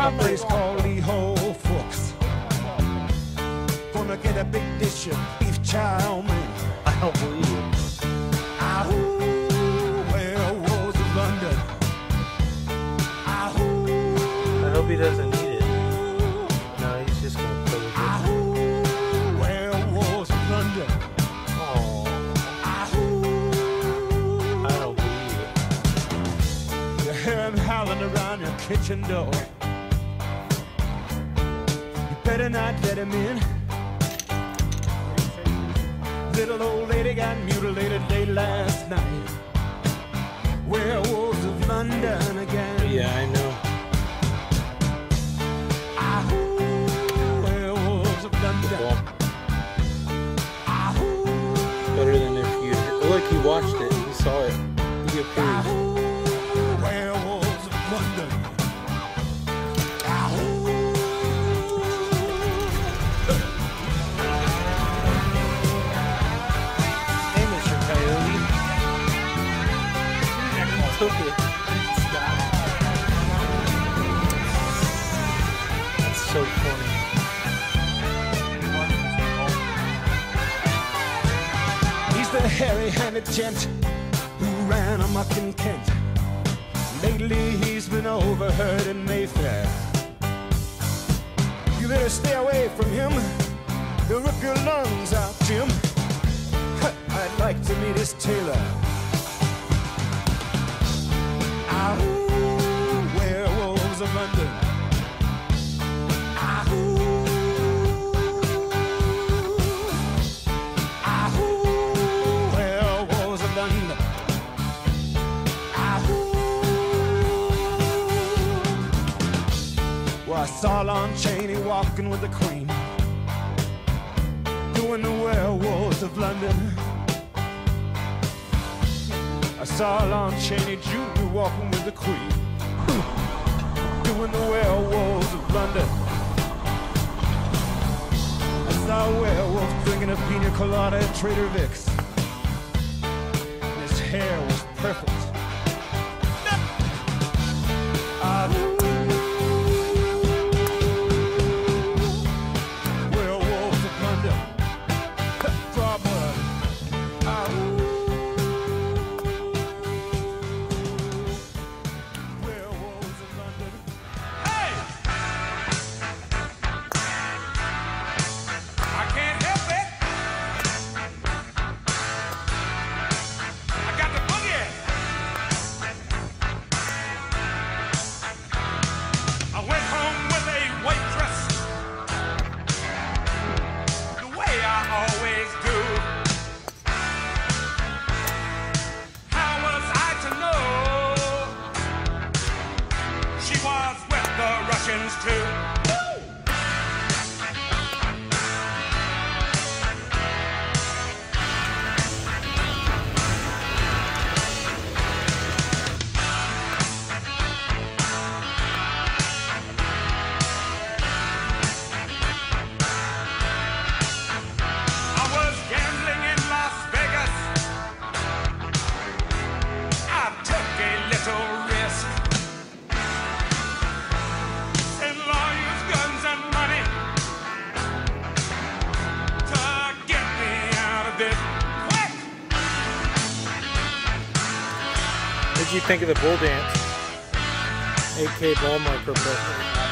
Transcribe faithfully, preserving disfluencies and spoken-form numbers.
a place called Lee Ho Fooks. Gonna get a big dish of beef chow mein. I don't believe it. Ahoo, werewolves of London. Ahoo. I hope he doesn't need it. No, he's just gonna play with it. Ahoo, werewolves of London. Oh, Ahoo. I don't believe it. You hear him howling around your kitchen door. You better not let him in. Little old lady got mutilated late last night. Werewolves of London again. Yeah, I know. Ahoo, werewolves of London. Well, Ahoo, better than if you. Look, he watched it. He saw it. He approved. ahoo, werewolves of London. Ahoo. Hey, Mister Coyote. Took it. That's so funny. He's the hairy-handed gent who ran amok in Kent. Lately he's been overheard in Mayfair. You better stay away from him. He'll rip your lungs out, Jim. I'd like to meet his tailor. Ahoo, werewolves of London. Ahoo. Ahoo, werewolves of London. Ahoo. Well, I saw Lon Chaney walking with the Queen, doing the werewolves of London. I saw Lon Chaney Junior walking with the Queen, doing the werewolves of London. I saw a werewolf drinking a pina colada at Trader Vic's. And his hair was perfect. Ahoo, werewolves of London. Draw blood. Ahoo. Werewolves of London. Hey! I can't help it. I got the boogie. I went home with a waitress, the way I always do. How was I to know she was with the Russians too? I was gambling in Las Vegas. I took a little risk. And lawyers, guns, and money to get me out of this. Quick! What did you think of the bull dance? A K ball micro.